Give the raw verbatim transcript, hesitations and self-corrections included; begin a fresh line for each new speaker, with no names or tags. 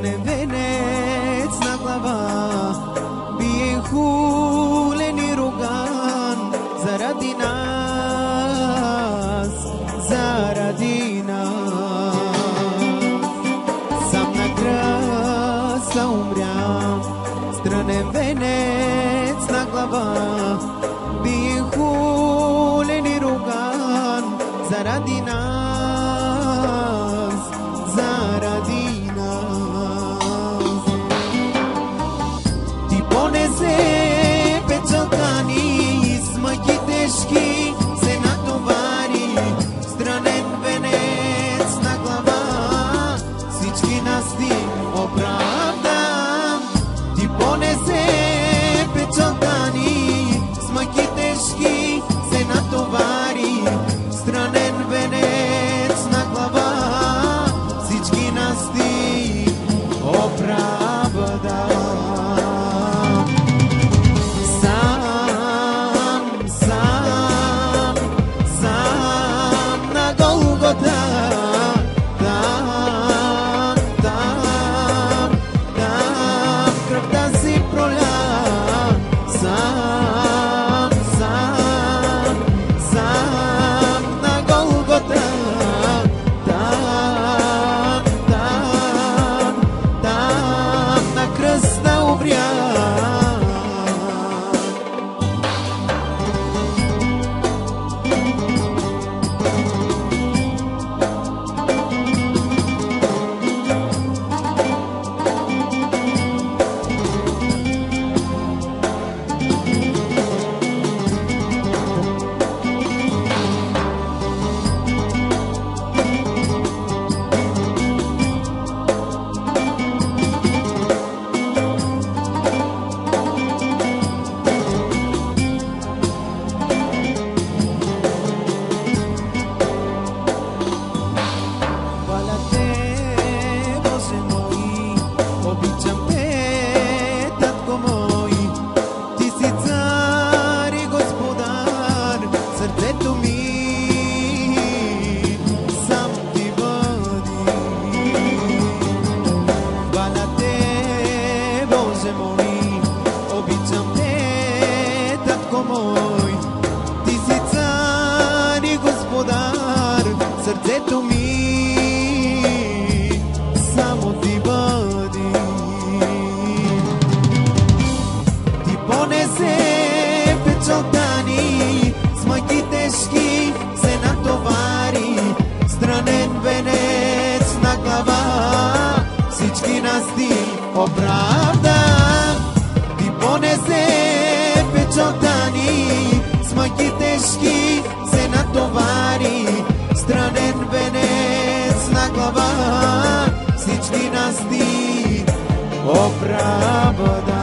Странен венец на глава, бие хулен и руган заради нас, заради нас. Сам на кръста умря, странен венец на глава, бие хулен и руган заради нас, заради нас. Ти понесе печалта ни, с мъки тежки се натовари, странен венец на глава, всички нас ти оправда. Ти понесе печалта ни, с мъки тежки се натовари, странен венец на глава, всички нас ти оправда. Сам, сам, сам на Голгота, там, там, там кръвта си проля. Сам, сам, сам на Голгота, там, там, там на кръста умря. Сърцето ми само ти бъди. Ти понесе печалта ни, с мъки тежки се натовари, странен венец на глава, всички нас ти оправда. Ти понесе печалта ни, с мъки тежки се натовари, странен венец на глава, всички нас ти оправда.